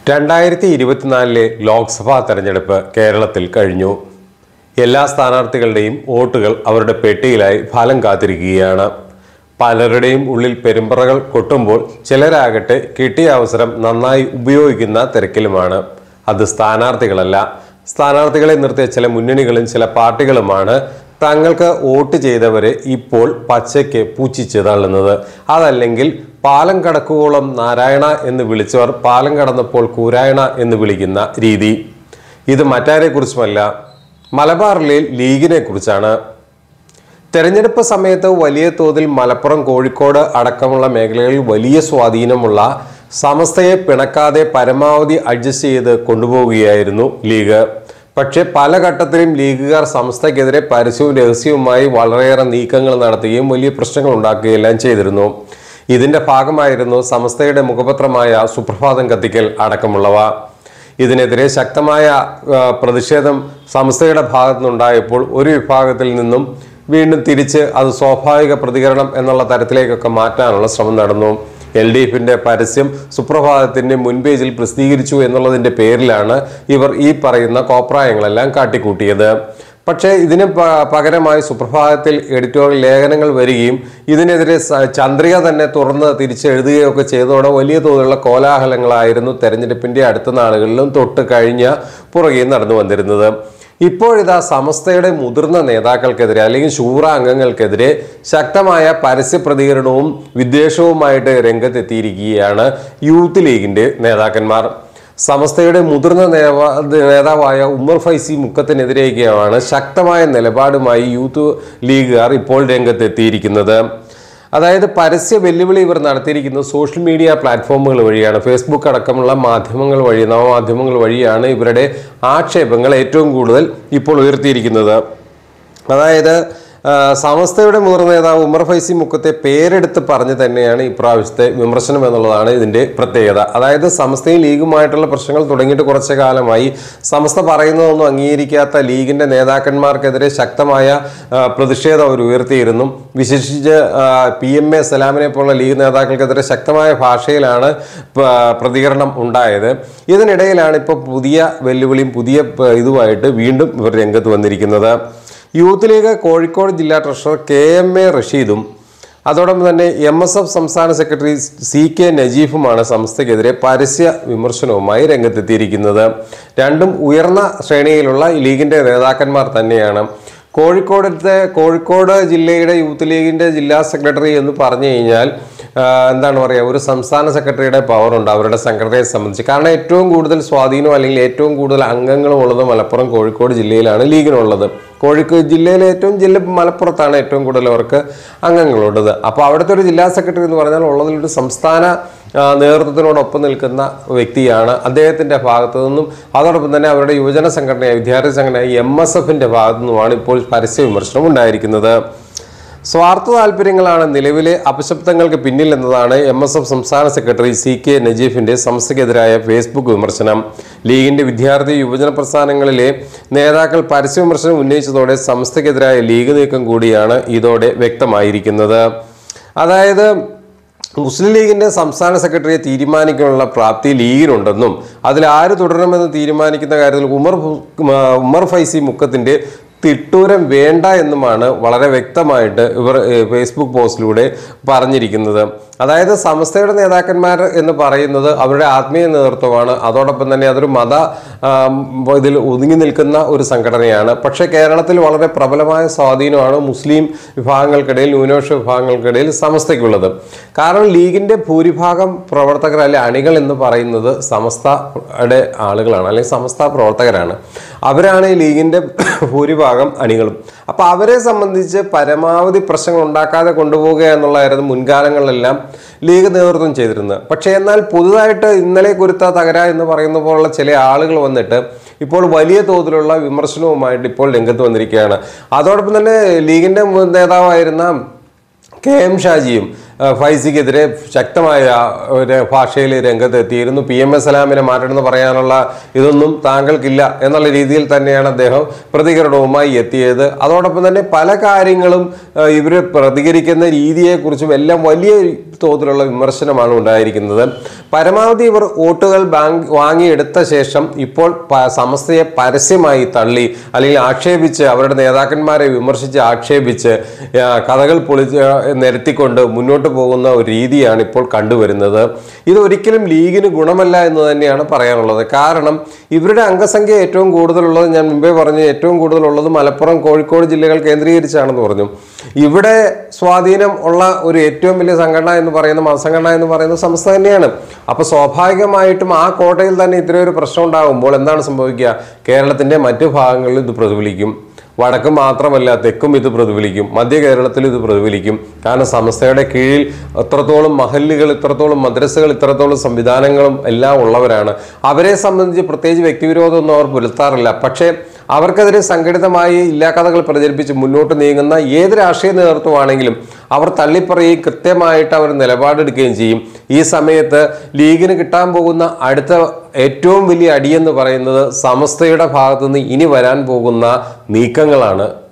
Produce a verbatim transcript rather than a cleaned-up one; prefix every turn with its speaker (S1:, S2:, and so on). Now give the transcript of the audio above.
S1: രണ്ടായിരത്തി ഇരുപത്തിനാലിലെ ലോക്സഭാ തെരഞ്ഞെടുപ്പ് കേരളത്തിൽ കഴിഞ്ഞു. എല്ലാ സ്ഥാനാർത്ഥികളുടെയും വോട്ടുകൾ അവരുടെ പെട്ടിയിലായി ഫലം കാത്തിരിക്കുകയാണ്. പലരുടെയും ഉള്ളിൽ പെരുമ്പറകൾ കൊട്ടുമ്പോൾ ചിലരാകട്ടെ കിട്ടിയ അവസരം നന്നായി ഉപയോഗിക്കുന്ന തിരക്കിലുമാണ്. അത് സ്ഥാനാർത്ഥികളല്ല, സ്ഥാനാർത്ഥികളെ നിർത്തിയ ചില മുന്നണികളും ചില പാർട്ടികളുമാണ് തങ്ങൾക്ക് വോട്ട് ചെയ്തവരെ ഇപ്പോൾ പച്ചയ്ക്ക് പൂച്ചിച്ച് തള്ളുന്നത്. അതല്ലെങ്കിൽ പാലം കടക്കുവോളം നാരായണ എന്ന് വിളിച്ചവർ പാലം കടന്നപ്പോൾ കൂരായണ എന്ന് വിളിക്കുന്ന രീതി. ഇത് മറ്റാരെ കുറിച്ചുമല്ല, മലബാറിലെ ലീഗിനെ കുറിച്ചാണ്. തെരഞ്ഞെടുപ്പ് സമയത്ത് വലിയ തോതിൽ മലപ്പുറം, കോഴിക്കോട് അടക്കമുള്ള മേഖലകളിൽ വലിയ സ്വാധീനമുള്ള സമസ്തയെ പിണക്കാതെ പരമാവധി അഡ്ജസ്റ്റ് ചെയ്ത് കൊണ്ടുപോവുകയായിരുന്നു ലീഗ്. പക്ഷെ പല ഘട്ടത്തിലും ലീഗുകാർ സമസ്തയ്ക്കെതിരെ പരസ്യവും രഹസ്യവുമായി വളരെയേറെ നീക്കങ്ങൾ നടത്തുകയും വലിയ പ്രശ്നങ്ങൾ ഉണ്ടാക്കുകയെല്ലാം ചെയ്തിരുന്നു. ഇതിന്റെ ഭാഗമായിരുന്നു സമസ്തയുടെ മുഖപത്രമായ സുപ്രഭാതം കത്തിക്കൽ അടക്കമുള്ളവ. ഇതിനെതിരെ ശക്തമായ പ്രതിഷേധം സമസ്തയുടെ ഭാഗത്തു നിന്നുണ്ടായപ്പോൾ ഒരു വിഭാഗത്തിൽ നിന്നും വീണ്ടും തിരിച്ച് അത് സ്വാഭാവിക പ്രതികരണം എന്നുള്ള തരത്തിലേക്കൊക്കെ മാറ്റാനുള്ള ശ്രമം നടന്നു. എൽ ഡി എഫിന്റെ പരസ്യം സുപ്രഭാതത്തിന്റെ മുൻപേജിൽ പ്രസിദ്ധീകരിച്ചു എന്നുള്ളതിന്റെ പേരിലാണ് ഇവർ ഈ പറയുന്ന കോപ്രായങ്ങളെല്ലാം കാട്ടിക്കൂട്ടിയത്. പക്ഷേ ഇതിന് പകരമായി സുപ്രഭാതത്തിൽ എഡിറ്റോറിയൽ ലേഖനങ്ങൾ വരികയും ഇതിനെതിരെ ചന്ദ്രിക തന്നെ തുറന്ന് തിരിച്ചെഴുതുകയൊക്കെ ചെയ്തതോടെ വലിയ തോതിലുള്ള കോലാഹലങ്ങളായിരുന്നു തെരഞ്ഞെടുപ്പിന്റെ അടുത്ത നാളുകളിലും തൊട്ട് കഴിഞ്ഞ പുറകെ നടന്നു വന്നിരുന്നത്. ഇപ്പോഴിതാ സമസ്തയുടെ മുതിർന്ന നേതാക്കൾക്കെതിരെ അല്ലെങ്കിൽ ശൂറ അംഗങ്ങൾക്കെതിരെ ശക്തമായ പരസ്യ പ്രതികരണവും വിദ്വേഷവുമായിട്ട് രംഗത്തെത്തിയിരിക്കുകയാണ് യൂത്ത് ലീഗിന്റെ നേതാക്കന്മാർ. സമസ്തയുടെ മുതിർന്ന നേതാ നേതാവായ ഉമർ ഫൈസി മുക്കത്തിനെതിരെയൊക്കെയാണ് ശക്തമായ നിലപാടുമായി യൂത്ത് ലീഗുകാർ ഇപ്പോൾ രംഗത്തെത്തിയിരിക്കുന്നത്. അതായത് പരസ്യ വെല്ലുവിളി ഇവർ നടത്തിയിരിക്കുന്നത് സോഷ്യൽ മീഡിയ പ്ലാറ്റ്ഫോമുകൾ വഴിയാണ്. ഫേസ്ബുക്ക് അടക്കമുള്ള മാധ്യമങ്ങൾ വഴി, നവമാധ്യമങ്ങൾ വഴിയാണ് ഇവരുടെ ആക്ഷേപങ്ങൾ ഏറ്റവും കൂടുതൽ ഇപ്പോൾ ഉയർത്തിയിരിക്കുന്നത്. അതായത് സമസ്തയുടെ മുതിർന്ന നേതാവ് ഉമർ ഫൈസി മുക്കത്തെ പേരെടുത്ത് പറഞ്ഞ് തന്നെയാണ് ഇപ്രാവശ്യത്തെ വിമർശനം എന്നുള്ളതാണ് ഇതിൻ്റെ പ്രത്യേകത. അതായത് സമസ്തയും ലീഗുമായിട്ടുള്ള പ്രശ്നങ്ങൾ തുടങ്ങിയിട്ട് കുറച്ചു കാലമായി സമസ്ത പറയുന്നതൊന്നും അംഗീകരിക്കാത്ത ലീഗിൻ്റെ നേതാക്കന്മാർക്കെതിരെ ശക്തമായ പ്രതിഷേധം അവർ ഉയർത്തിയിരുന്നു. വിശേഷിച്ച് പി എം എ സലാമിനെ പോലുള്ള ലീഗ് നേതാക്കൾക്കെതിരെ ശക്തമായ ഭാഷയിലാണ് പ്രതികരണം ഉണ്ടായത്. ഇതിനിടയിലാണ് ഇപ്പോൾ പുതിയ വെല്ലുവിളിയും പുതിയ ഇതുമായിട്ട് വീണ്ടും ഇവർ രംഗത്ത് വന്നിരിക്കുന്നത്. യൂത്ത് ലീഗ് കോഴിക്കോട് ജില്ലാ ട്രഷറർ കെ എം എ റഷീദും അതോടൊപ്പം തന്നെ എം എസ് എഫ് സംസ്ഥാന സെക്രട്ടറി സി കെ നജീഫുമാണ് സംസ്ഥയ്ക്കെതിരെ പരസ്യ വിമർശനവുമായി രംഗത്തെത്തിയിരിക്കുന്നത്. രണ്ടും ഉയർന്ന ശ്രേണിയിലുള്ള ലീഗിൻ്റെ നേതാക്കന്മാർ തന്നെയാണ്. കോഴിക്കോടത്തെ കോഴിക്കോട് ജില്ലയുടെ യൂത്ത് ലീഗിൻ്റെ ജില്ലാ സെക്രട്ടറി എന്ന് പറഞ്ഞു കഴിഞ്ഞാൽ എന്താണ് പറയുക, ഒരു സംസ്ഥാന സെക്രട്ടറിയുടെ പവറുണ്ട് അവരുടെ സംഘടനയെ സംബന്ധിച്ച്. കാരണം ഏറ്റവും കൂടുതൽ സ്വാധീനം അല്ലെങ്കിൽ ഏറ്റവും കൂടുതൽ അംഗങ്ങളും ഉള്ളത് മലപ്പുറം, കോഴിക്കോട് ജില്ലയിലാണ് ലീഗിനുള്ളത്. കോഴിക്കോട് ജില്ലയിലെ ഏറ്റവും ജില്ല മലപ്പുറത്താണ് ഏറ്റവും കൂടുതൽ അവർക്ക് അംഗങ്ങളുള്ളത്. അപ്പോൾ അവിടുത്തെ ഒരു ജില്ലാ സെക്രട്ടറി എന്ന് പറഞ്ഞാൽ ഉള്ളതിലൊരു സംസ്ഥാന നേതൃത്വത്തിനോടൊപ്പം നിൽക്കുന്ന വ്യക്തിയാണ്. അദ്ദേഹത്തിൻ്റെ ഭാഗത്തു നിന്നും അതോടൊപ്പം തന്നെ അവരുടെ യുവജന സംഘടനയായ വിദ്യാർത്ഥി സംഘടനയായ എം എസ് എഫിൻ്റെ ഭാഗത്തു നിന്നുമാണ് ഇപ്പോൾ പരസ്യ വിമർശനം ഉണ്ടായിരിക്കുന്നത്. സ്വാർത്ഥ താല്പര്യങ്ങളാണ് നിലവിലെ അപശബ്ദങ്ങൾക്ക് പിന്നിൽ എന്നതാണ് എം എസ് എഫ് സംസ്ഥാന സെക്രട്ടറി സി കെ നജീഫിന്റെ സംസ്ഥയ്ക്കെതിരായ ഫേസ്ബുക്ക് വിമർശനം. ലീഗിന്റെ വിദ്യാർത്ഥി യുവജന പ്രസ്ഥാനങ്ങളിലെ നേതാക്കൾ പരസ്യ വിമർശനം ഉന്നയിച്ചതോടെ സംസ്ഥയ്ക്കെതിരായ ലീഗ് നീക്കം കൂടിയാണ് ഇതോടെ വ്യക്തമായിരിക്കുന്നത്. അതായത് മുസ്ലിം ലീഗിന്റെ സംസ്ഥാന സെക്രട്ടറിയെ തീരുമാനിക്കാനുള്ള പ്രാപ്തി ലീഗിനുണ്ടെന്നും അതിൽ ആര് തുടരണമെന്ന് തീരുമാനിക്കുന്ന കാര്യത്തിൽ ഉമർ ഉമർ ഫൈസി മുക്കത്തിന്റെ തിട്ടൂരം വേണ്ട എന്നുമാണ് വളരെ വ്യക്തമായിട്ട് ഇവർ ഫേസ്ബുക്ക് പോസ്റ്റിലൂടെ പറഞ്ഞിരിക്കുന്നത്. അതായത് സമസ്തയുടെ നേതാക്കന്മാർ എന്ന് പറയുന്നത് അവരുടെ ആത്മീയ നേതൃത്വമാണ്. അതോടൊപ്പം തന്നെ അതൊരു മത ഇതിൽ ഒതുങ്ങി നിൽക്കുന്ന ഒരു സംഘടനയാണ്. പക്ഷേ കേരളത്തിൽ വളരെ പ്രബലമായ സ്വാധീനമാണ് മുസ്ലിം വിഭാഗങ്ങൾക്കിടയിൽ, ന്യൂനപക്ഷ വിഭാഗങ്ങൾക്കിടയിൽ സമസ്തയ്ക്കുള്ളത്. കാരണം ലീഗിൻ്റെ ഭൂരിഭാഗം പ്രവർത്തകർ അല്ലെ അണികൾ എന്ന് പറയുന്നത് സമസ്തയുടെ ആളുകളാണ്, അല്ലെങ്കിൽ സമസ്ത പ്രവർത്തകരാണ്. അവരാണ് ഈ ലീഗിൻ്റെ ഭൂരിഭാഗം അണികളും. അപ്പോൾ അവരെ സംബന്ധിച്ച് പരമാവധി പ്രശ്നങ്ങൾ ഉണ്ടാക്കാതെ കൊണ്ടുപോവുക എന്നുള്ളതായിരുന്നു മുൻകാലങ്ങളിലെല്ലാം ലീഗ് നേതൃത്വം ചെയ്തിരുന്നത്. പക്ഷേ എന്നാൽ പുതുതായിട്ട് ഇന്നലെ കുരുത്ത തകര എന്ന് പറയുന്ന പോലുള്ള ചില ആളുകൾ വന്നിട്ട് ഇപ്പോൾ വലിയ തോതിലുള്ള വിമർശനവുമായിട്ട് ഇപ്പോൾ രംഗത്ത് വന്നിരിക്കുകയാണ്. അതോടൊപ്പം തന്നെ ലീഗിൻ്റെ നേതാവായിരുന്ന കെ എം ഷാജിയും ഫൈസിക്കെതിരെ ശക്തമായ ഒരു ഭാഷയിൽ രംഗത്തെത്തിയിരുന്നു. പി എം എ സലാമിനെ മാറ്റണമെന്ന് പറയാനുള്ള ഇതൊന്നും താങ്കൾക്കില്ല എന്നുള്ള രീതിയിൽ തന്നെയാണ് അദ്ദേഹം പ്രതികരണവുമായി എത്തിയത്. അതോടൊപ്പം തന്നെ പല കാര്യങ്ങളും ഇവർ പ്രതികരിക്കുന്ന രീതിയെക്കുറിച്ചും എല്ലാം വലിയ തോതിലുള്ള വിമർശനമാണ് ഉണ്ടായിരിക്കുന്നത്. പരമാവധി ഇവർ വോട്ടുകൾ ബാങ്ക് വാങ്ങിയെടുത്ത ശേഷം ഇപ്പോൾ സമസ്തയെ പരസ്യമായി തള്ളി അല്ലെങ്കിൽ ആക്ഷേപിച്ച് അവരുടെ നേതാക്കന്മാരെ വിമർശിച്ച് ആക്ഷേപിച്ച് കഥകൾ പൊളിച്ച് നിരത്തിക്കൊണ്ട് മുന്നോട്ട് പോകുന്ന ഒരു രീതിയാണ് ഇപ്പോൾ കണ്ടുവരുന്നത്. ഇതൊരിക്കലും ലീഗിന് ഗുണമല്ല എന്ന് തന്നെയാണ് പറയാനുള്ളത്. കാരണം ഇവരുടെ അംഗസംഖ്യ ഏറ്റവും കൂടുതലുള്ളത്, ഞാൻ മുമ്പേ പറഞ്ഞു, ഏറ്റവും കൂടുതലുള്ളത് മലപ്പുറം, കോഴിക്കോട് ജില്ലകൾ കേന്ദ്രീകരിച്ചാണെന്ന് പറഞ്ഞു. ഇവിടെ സ്വാധീനം ഉള്ള ഒരു ഏറ്റവും വലിയ സംഘടന എന്ന് പറയുന്ന മതസംഘടന എന്ന് പറയുന്ന സംസ്ഥ തന്നെയാണ്. അപ്പൊ സ്വാഭാവികമായിട്ടും ആ കോട്ടയിൽ തന്നെ ഇത്രയൊരു പ്രശ്നം ഉണ്ടാകുമ്പോൾ എന്താണ് സംഭവിക്കുക? കേരളത്തിന്റെ മറ്റു ഭാഗങ്ങളിൽ ഇത് പ്രതിഫലിക്കും. വടക്ക് മാത്രമല്ല, തെക്കും ഇത് പ്രതിഫലിക്കും, മധ്യ കേരളത്തിൽ ഇത് പ്രതിഫലിക്കും. കാരണം സംസ്ഥയുടെ കീഴിൽ ഇത്രത്തോളം മഹല്ലുകൾ, ഇത്രത്തോളം മദ്രസകൾ, ഇത്രത്തോളം സംവിധാനങ്ങളും എല്ലാം ഉള്ളവരാണ്. അവരെ സംബന്ധിച്ച് പ്രത്യേകിച്ച് വ്യക്തിവിരോധമൊന്നും അവർ പുലർത്താറില്ല. പക്ഷേ അവർക്കെതിരെ സംഘടിതമായി ഇല്ലാക്കഥകൾ പ്രചരിപ്പിച്ച് മുന്നോട്ട് നീങ്ങുന്ന ഏത് രാഷ്ട്രീയ നേതൃത്വമാണെങ്കിലും അവർ തള്ളിപ്പറയുകയും കൃത്യമായിട്ട് അവർ നിലപാടെടുക്കുകയും ചെയ്യും. ഈ സമയത്ത് ലീഗിന് കിട്ടാൻ പോകുന്ന അടുത്ത ഏറ്റവും വലിയ അടിയെന്ന് പറയുന്നത് സമസ്തയുടെ ഭാഗത്തുനിന്ന് ഇനി വരാൻ പോകുന്ന നീക്കങ്ങളാണ്.